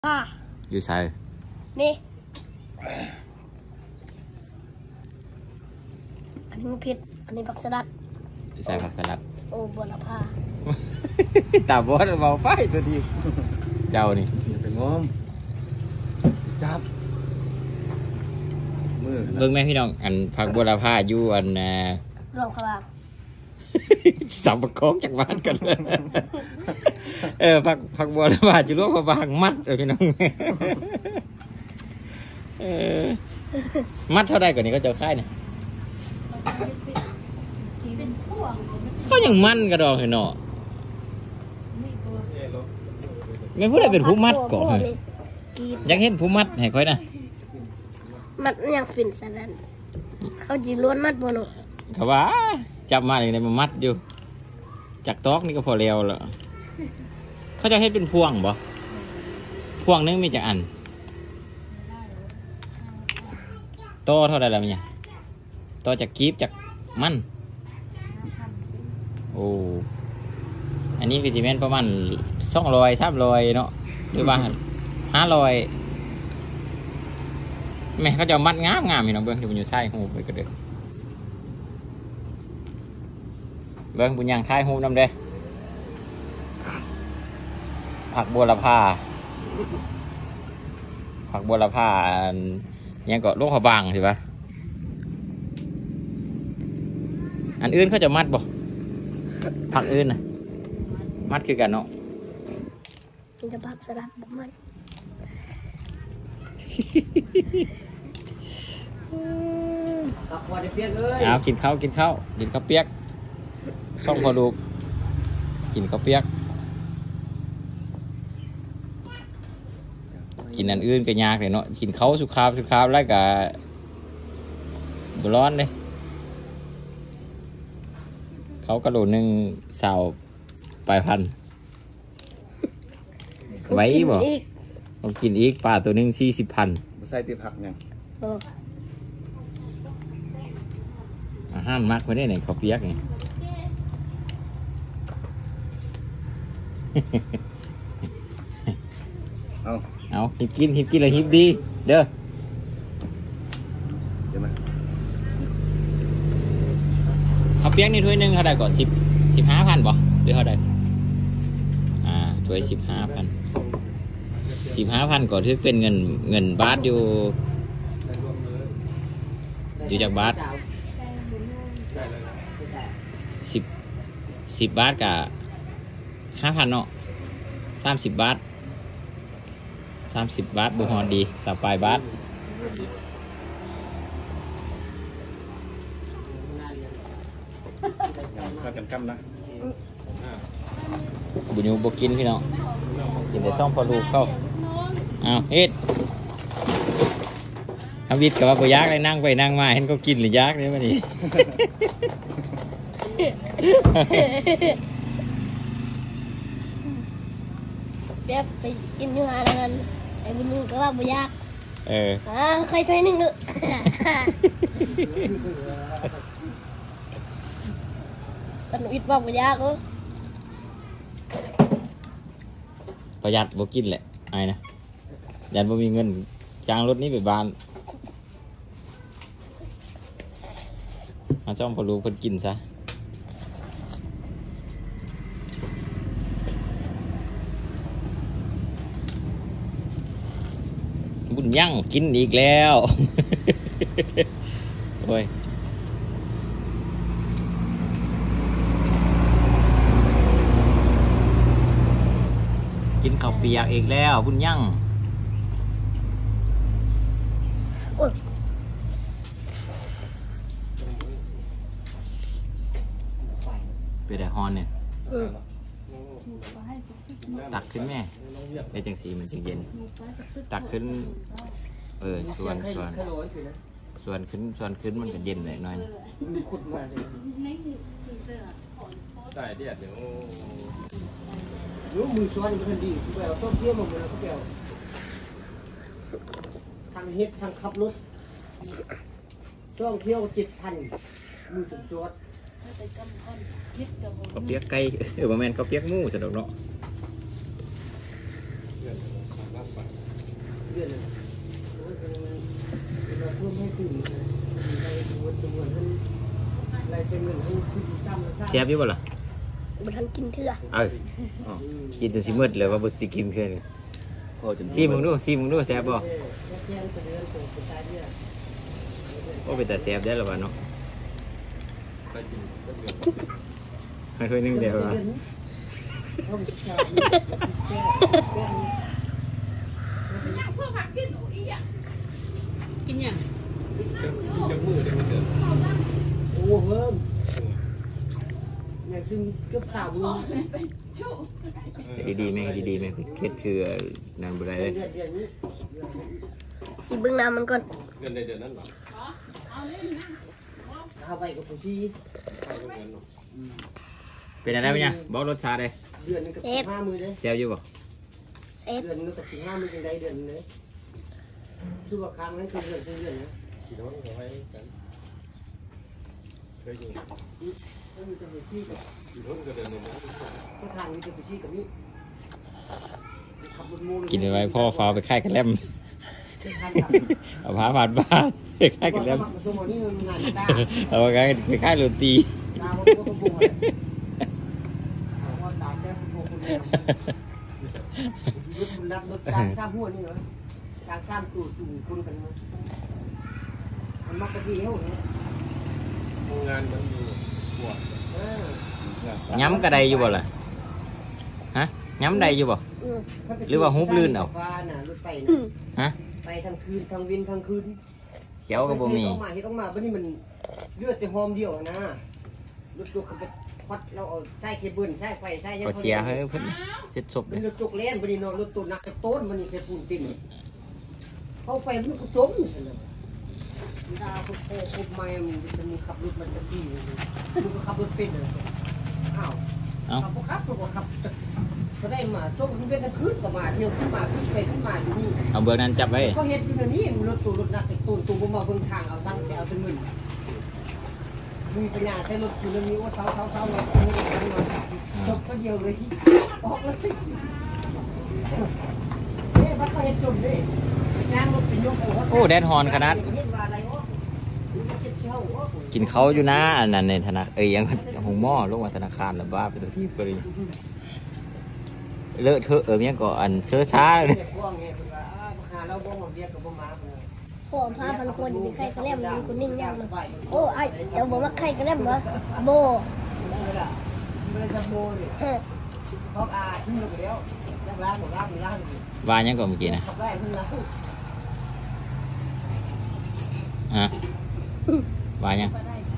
อยู่ใส่นี่อันนี้ผิดอันนี้ผักสลัดใส่ผักสลัดโอ้บัวละพาตาบอดเบาไฟตัวดีเจ้านี่ไปงมจับมือเบิ่งแม่พี่น้องอันผักบัวละพาอยู่อันรวมขบางสับประกอบจากบ้านกันผักบัวละพาอยู่รวมขบางมัดเลยพี่น้องมัดเท่าใดกว่านี้ก็จะค่ายเนี่ยก็ยังมั่นกระดองเห็นเนาะไม่พูดอะไรเป็นผู้มัดก่อนเลยยังเห็นผู้มัดให้ค่อยนะมัดยังเป็นสลัดเขาจีล้วนมัดบนหัวเขาว่าจับมาอย่างไรมามัดอยู่จากตอกนี่ก็พอแล้วแล้วเขาจะให้เป็นพวงบ่พวงนึงมีจากอันโตเท่าไรแล้วเนี่ยโตจากกีบจากมันโอ้อันนี้คือจีเมนประมาณ200 300เนาะหรือว่า500แม่เขาจะมัดงามพี่น้องเบิ้งที่มันอยู่ใต้หูไปก็เด้อเบิ้งบุญยังท้ายหูน้ำเด้ผักบัวละพายังก็ลูกขบางใช่ปะอันอื่นเขาจะมัดบ่ผักอื่นนะมัดคือกันเนาะมันจะผักสลัดบ่มัดเอากินข้าวเปียกส่องพอลูกกินข้าวเปียกกินอันอื่นก็ยากเลยเนาะกินข้าวสุขาวแล้วก็ร้อนเลยเขากระโดด1 สาวปลายพันไว้บ่ต้องกินอีกปลาตัวนึง40,000 ใส่ตีผักยังอาหารมักไว้ได้ไหนข้าวเปียกไงเอาหิบกินเลยหิบดีเด้อข้าวเปียกนี่ถ้วยนึงเท่าไหร่ก่อน15,000บ่หรือเท่าไหร่ถ้วย15,000ก่อนที่เป็นเงินบาทอยู่จากบาท10 บาทกับ5,000เนาะ30 บาทบุหอดีสบายบาทข้าวกันกั้มนะบุญยูบกินพี่น้องกินแต่ต้องพอลูกเข้าเอาเฮ็ดทำวิทย์กับว่าปยักเลยนั่งไปนั่งมาเห็นเขากินหรือยักเลยวันนี้เดี๋ยวไปกินอยู่หาแล้วกันไอ้บุญยูก็ว่าปยักใครถ้วยนึงเนอะปนวิทย์ว่าปยักเหรอประหยัดบ่กินแหละไอ้นะยันบ่มีเงินจ้างรถนี้ไปบ้านมาช่องพอลูกเพิ่นกินซะบุญยั่งกินอีกแล้วโอ้ยกินข้าวเปียกอีกแล้วบุญยั่งไปได้ฮอนเนี่ยตักขึ้นแม่ได้จังสีมันจึงเย็นตักขึ้นส่วนขึ้นมันก็เย็นเลยน้อยได้เดี๋ยวรู้มือซ้อนมันดีคือแบบต้มเที่ยวมันเลยก็แบบทางเฮ็ดทางขับรถต้องเที่ยว7,000มือจุดซ้อนก็เปียกไก่ประมาณก็เปียกหมูสะดวกเนาะเดือนเราเพิ่มให้ถึงในจำนวนท่านรายเป็นเงินให้ที่ตั้มแล้วแซ่บอยู่บ่ล่ะบ่ทันกินเถื่อเอ้ยกินจนสิมืดเลยว่าบ่สิกินคืนนี้ซีมึงดูแซ่บบ่โอ้เป็นแต่แซ่บได้แล้วบ่เนาะให้ค่อยนึงเดียวว่ากินยังโอ้เพิ่มอย่างซึ่งเกือบข่าวมึงดีๆแม่เฮ็ดคือนั่นบ่ได้เลยเดือนนี้สิเบิ่งน้ำมันก่อนเงินในเดือนนั้นหรอเข้าไปกับผู้ชี้เป็นอะไรบ้างเนี่ยบอกรสชาติเลยเดือนนึงกับ15 มือเลยแซ่บอยู่บ่เอ็ดเดือนนึงกับ15 มือยังได้เดือนเลยคือว่าครั้งนั้นคือเดือนนะขี่รถเขาให้กันเคยอยู่ก็มีแต่ผู้ชี้กับขี่รถก็เดินในนั้นก็ทางมีแต่ผู้ชี้กับนี่ขับรถมูกินไว้พ่อฟ้าไปค่ายกันแลมทางเอาผ้าผ่านบ้านไปค่ายกันแลมมาสมนี่มันงานตาเอาไปค่ายโรตีตาคนก็บุ้งเลยพอตาแก้พวกคนเนี่ยรถบุญรักรถการสร้างหัวนี่เหรอการสร้างตู่จุ่มคนกันมันมักกะทิเฮ้ยงานมันอยู่ปวดย้ำกระไดอยู่บ่ล่ะฮะย้ำใดอยู่บ่ หรือว่าฮุบลื่นเอารถไฟฮะไปทั้งคืนทั้งวินทั้งคืนเขียวก็บ่มีเฮ็ดออกมาบัดนี้มันเลือดแต่หอมเดียวนะรถจุกไปควัดเราเอาใส่เคเบิลใส่ไฟใส่ยังก็เจียให้เพิ่นเสร็จศพเลมันยรถจุกเล่นบัดนี้เนาะรถตุนนักกระต้นบัดนี้ใส่ปูนติ่มเข้าไปมันก็จมซั่นน่ะดาวก็โคบไม้มันมีขับรถมันจะพี่มันก็ขับรถเป็นเลยอ้าวขับบ่ขับก็ขับก็ได้มาช่วงที่เป็นกลางคืนก็มาเที่ยวขึ้นมาขึ้นไปขึ้นมาอยู่นี่เอาเบอร์นั้นจับไว้ก็เฮ็ดอยู่ในนี้รถตู้รถนักตูนตูบ่มาเบิ่งทางเอาสั่งแต่เอาแต่เงินมีปัญญาใช้รถตู้แล้วมีว่าเซาเลยจบก็เดียวเลยออกเลยเฮ้ยมันก็เฮ็ดจมเลยยางรถเป็นยกโอ้แดดฮอนขนาดเฮ็ดว่าอะไรวะเจ็บเช่ากินเขาอยู่นะอันนั้นในธนายังหงหม้อลงมาธนาคารหรือว่าไปตัวที่ก็เลยเลอะเทอะยังก็อันเชื้อช้าเลยพวกนี้เพิ่นว่าหาเราบ่มาเบียดก็บ่มาเพิ่นพ่อพาพันคนอยู่ใครก็เล่มมันคนนิ่งยังโอ้ไอ้เจ้าบอกว่าใครก็เล่มวะโบไม่ได้โบนี่พอกอาขึ้นมาแล้วล้างว่ายังก็เมื่อกี้นะขับได้ขึ้นแล้วฮะว่ายัง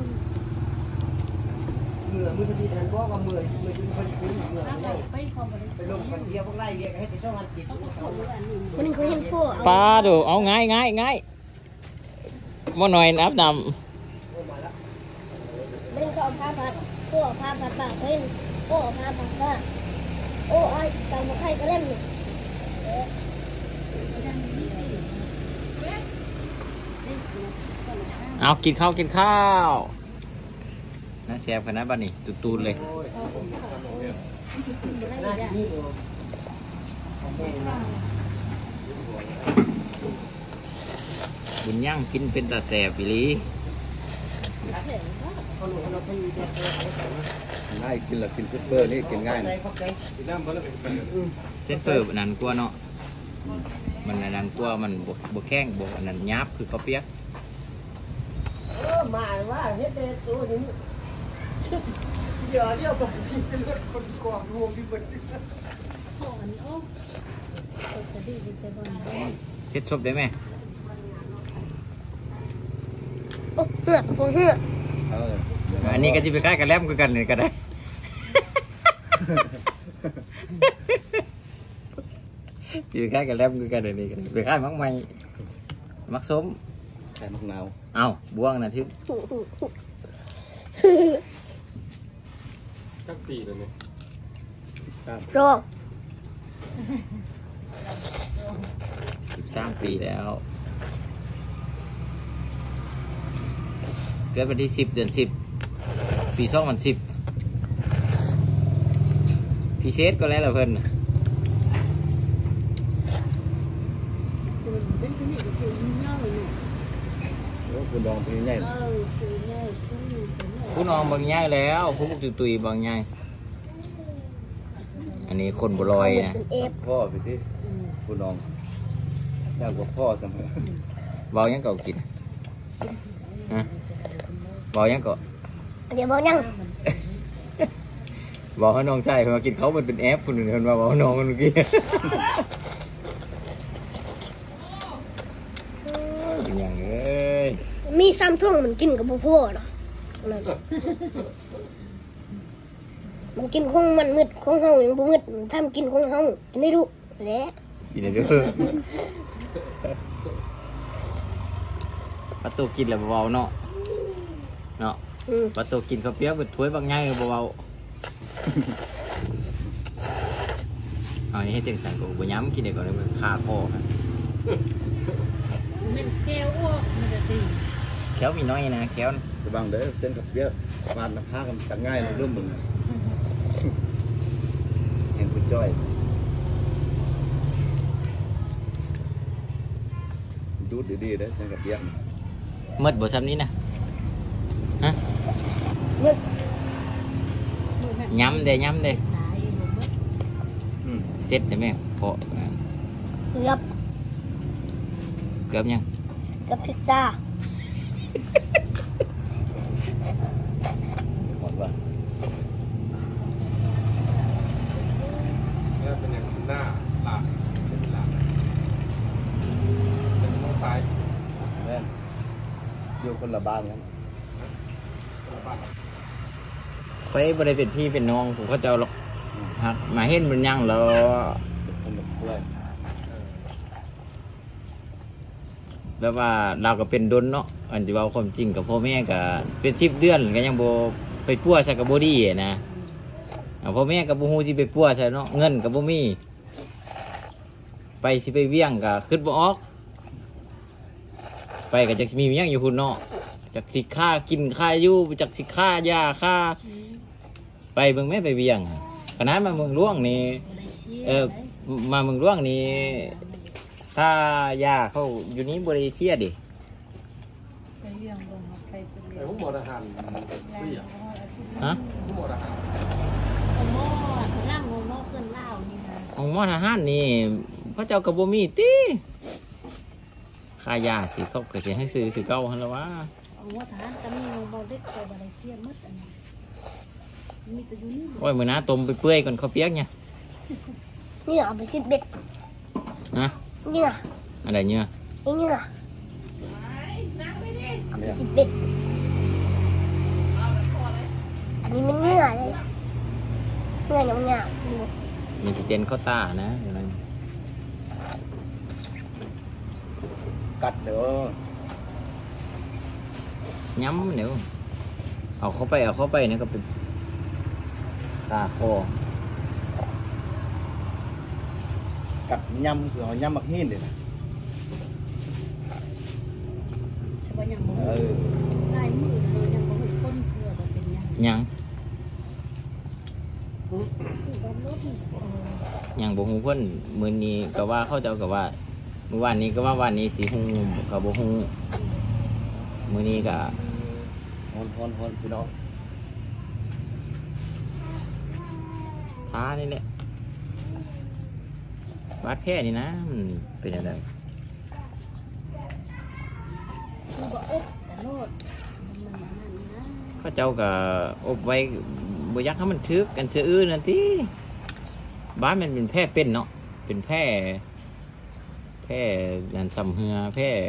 เหงื่อมือที่ทันบอกว่ามือจนคนคุ้นเหงื่อไปขอบ่ได้ไปลงกันเดียวพวกไล่เรียกให้ไปช่องงานติดวันนึงเขาเห็นพ่อปลาดูเอาง่ายบ่หน่อยนับนมาแล้ววันนึงเขาเอาผ้าพัดพ่อเอาผ้าพัดปากเฮ้ยพ่อเอาผ้าพัดว่าโอ้ไอ้เจ้าบอกใครก็เล่มนี่ำเอากินข้าวน่าแซ่บขนาดบ้านนี่ตูดๆเลยหน้าที่นี่บุญย่างกินเป็นตาแซ่บอีหลีคนหนูเราไปเด็กเลยง่ายกินหรือกินซุปเปอร์นี่กินง่ายใจนะขอบใจกินน้ำเพราะเราเป็นเส้นเปิบอันนั้นกลัวเนาะมันอันนั้นกลัวมันบ่แข้งบ่อันนั้นยับคือข้าวเปียกมาว่าเฮ็ดตัวนี้เดี๋ยวก็เป็นรถคนกองรวมที่เป็นเช็ดศพได้ไหมโอ้เหือกโอ้เหือกอันนี้ก็จะไปใกล้กันแลมคือกันนี่ก็ได้ จะไปใกล้กันแลมคือกันนี่กันไปใกล้มักไม่มักส้มไข่มะนาวเอาบ่วงนะทิพย์ตั้งปีเลยเนี่ยรอ 13 ปีแล้ว เกิดวันที่10 เดือน 10 ปี 2010พิเศษก็แล้วล่ะเพิ่นน่ะเป็นที่นี่ก็คือเงาเลยโอ้คุณดองเป็นไงคือเงาซึ่งเป็นเงาผู้น้องบางย่ายแล้วผู้บุกตุยบางย่ายอันนี้คนบุลอยนะเป็นเอฟพ่อไปที่คุณดองยากกว่าพ่อเสมอบอกยังก็กินฮะบอกยังก็เดี๋ยวบอกยังบอกให้น้องใช่เขามากินเขามันเป็นแอปคนอื่นคนมาบอกน้องมันเมื่อกี้เป็นอย่างเอ้ยมีซ้ำท่วงมันกินกับพ่อเนาะนั่นมันกินของมันมืดของเฮายังบ่มืดทำกินของเฮาไม่รู้แหละกินได้ด้วยประตูกินแล้วเบาๆเนาะเนาะประตูกินข้าวเปี๊ยกเป็นถ้วยบางง่ายเบาๆเอานี่ให้เต็งสั่งกูบ่ย้ำกินเดี๋ยวก่อนเลยมันคาคอครับมันแก้วอ้วกมันจะตีแค้วมีน้อยนะแค้วจะบางเด้อเส้นกับเบี้ยฟาดน้ำผ้ากันตักง่ายเลยเริ่มมึงเห็นคุณจ้อยดูดดีๆได้เส้นกับเบี้ยมืดบ่ซ้ำนี้นะฮะมืดย้ำเด้ย้ำเด้ตายหมดเสร็จได้ไหมพอเกือบเกือบยังกับพิซซ่าหมดว่าเนี่ยเป็นอย่างหน้าหลักเป็นหลักเป็นต้องซ้ายแม่อยู่คนละบ้านกันไปบ่ได้เป็นพี่เป็นน้องผมเขาจะเอาหรอกหักมาเห็นมันยังแล้วคนละช่วยแล้วว่าเราก็เป็นดนเนาะอันที่ว่าความจริงกับพ่อแม่ก็เป็น10 เดือนก็ยังบ่ไปปัวใส่กับบ่ดีนะพ่อแม่ก็บ่ฮู้สิไปปัวใส่เนาะเงินก็บ่มีไปสิไปเวียงก็คิดบ่ออกไปก็จักสิมีหยังอยู่พุ่นเนาะจักสิค่ากินค่าอยู่จักสิค่ายาค่าไปเบิ่งแม่ไปเวียงขนาดมาเมืองหลวงนี่มาเมืองหลวงนี่ถ้ายาเขาอยู่นี้บริเซียดิไปเรื่องลงมาไปเป็นแต่เรื่องผมหมดอาหารไม่อยากฮะผมหมดอาหารโม่ร่างโม่ขึ้นเล่านี่นะของมอทหารนี่พระเจ้ากระบมีติค่ายาสิเขาเกิดให้ซื้อคือเก่าหันละวะเอาว่าทหารจะมีโม่เด็กตัวอะไรเสียมัดอันนี้มีแต่อยู่นี่โอ้ยมือน้าต้มไปเปื่อยก่อนเขาวเปียกเนี่ยนี่เอาไปสิบเบ็ดฮะนี่อ่ะอะไรเนี่ยนี่อ่ะเอาไปสิบเบ็ดอันนี้มันเนื้อเลยเนื้อหยาบๆดูมีที่เต้นข้าวตานะเดี๋ยวนั้นกัดเด้อย้ำเดี๋ยวเอาเข้าไปเนี่ยก็เป็นตาคอกัดยำคือเอายำมักหินเลยนะใช่ป่ะยังโม่เออลายมือเลยยังโม่คนเพื่อจะเป็นยังยังยังบ่ฮู้เพิ่นมื้อนี้ก็ว่าเขาเจ้าก็ว่าเมื่อวานนี้ก็ว่าวันนี้สิฮู้ก็บ่ฮู้มื้อนี้ก็ฮอนพี่น้องท้านี่แหละบาดแผลนี่นะมันเป็นอะไรคือบอกเอ๊ะแต่โลดมันนั่นนะเขาเจ้าก็อบไว้บ่อยักให้มันทึกกันเสืออื้อนั่นติบ้านมันเป็นแพร่เป็นเนาะเป็นแพร่ยันสำเหือแพร่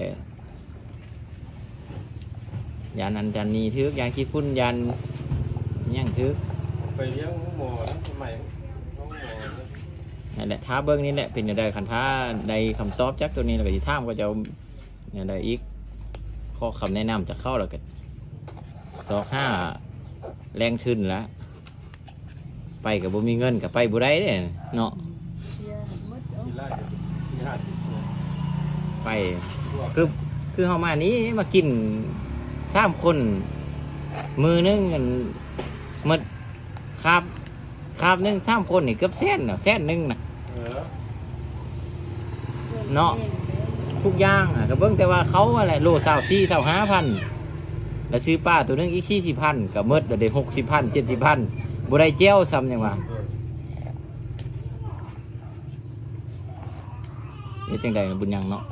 ยานันจันนีทึกยาขี้ฝุ่นยันย่างทึกไปเลี้ยงหมอนะสมัยน้องหมอนั่นแหละท้าเบิ้งนี่แหละเป็นอะไรคันท้าใดคำตอบจากตัวนี้แล้วก็ที่ท่ามก็จะเอาเนี่ยได้อีกข้อคำแนะนำจะเข้าแล้วกัน25แรงขึ้นแล้วไปกับบ่มีเงินกับไปบ่ได้เด้เนาะเชียร์มัดเอาที่ไล่ที่หาที่ไปคือเฮามานี้มากิน3 คนมือนึงกันหมดครับนึง3 คนนี่เกือบแสนน่ะแสนนึงน่ะเออเนาะคทุกอย่างก็เบิ่งแต่ว่าเขาอะไรโล24,000 25,000แล้วซื้อป้าตัวนึงอีก40,000ก็หมดได้60,000 70,000บ่ได้แจ้วซ้ำยังว่าเฮ็ดจังได๋บุญยังเนาะ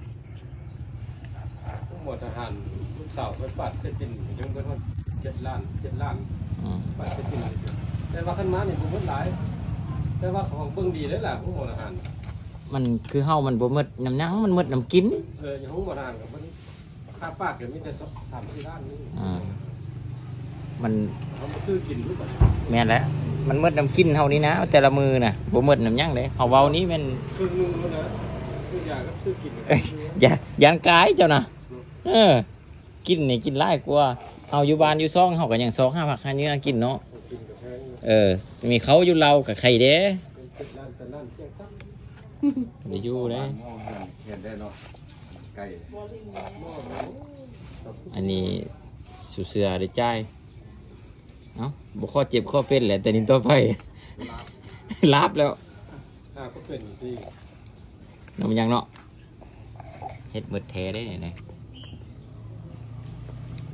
ทั้งหมดทหารลูกสาวไปปัดเสร็จจินยังเพิ่นว่า7 ล้านปัดเสร็จจินแต่ว่าคันมานี่บ่หมดหลายแต่ว่าของเบิ่งดีเลยล่ะผู้หมดทหารมันคือเฮามันบ่หมดน้ำหยังมันหมดน้ำกินอย่างผู้หมดทหารก็มันค่าปากก็มีแต่3-4 ล้านนึงมันเขามาซื้อกินรู้ป่ะแม่นแหละมันหมดน้ำกินเฮานี่นะแต่ละมือน่ะบ่หมดน้ำหยังเด้เฮาเว้านี้แม่นครึ่งนึงแล้วนะคือยากับซื้อกินยานกายเจ้านะกินนี่กินหลายกว่าเอาอยู่บ้านอยู่ซ่องเฮาก็ยัง2 5 ผัก5เนื้อกินเนาะกินกับแพงมีเขาอยู่เรากับใครเด้ 7 ล้าน8 ล้านเที่ยงตั้งได้อยู่เด้เห็นได้เนาะไก่อันนี้สุเสือได้จ่ายเอ้าบ่ข้อเจ็บข้อเป็นแหละแต่นี่ต่อไป ลาบแล้วก็เป็นที่นำยังเนาะเฮ็ดหมดแท้ได้ไหน